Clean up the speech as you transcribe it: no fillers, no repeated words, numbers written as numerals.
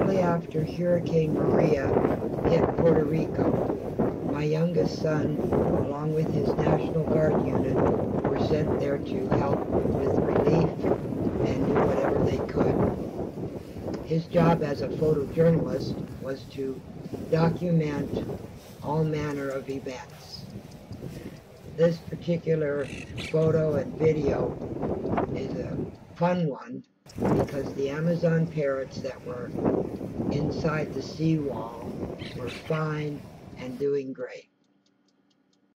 shortly after Hurricane Maria hit Puerto Rico, my youngest son, along with his National Guard unit, were sent there to help with relief and do whatever they could. His job as a photojournalist was to document all manner of events. This particular photo and video is a fun one because the Amazon parrots that were inside the seawall were fine and doing great.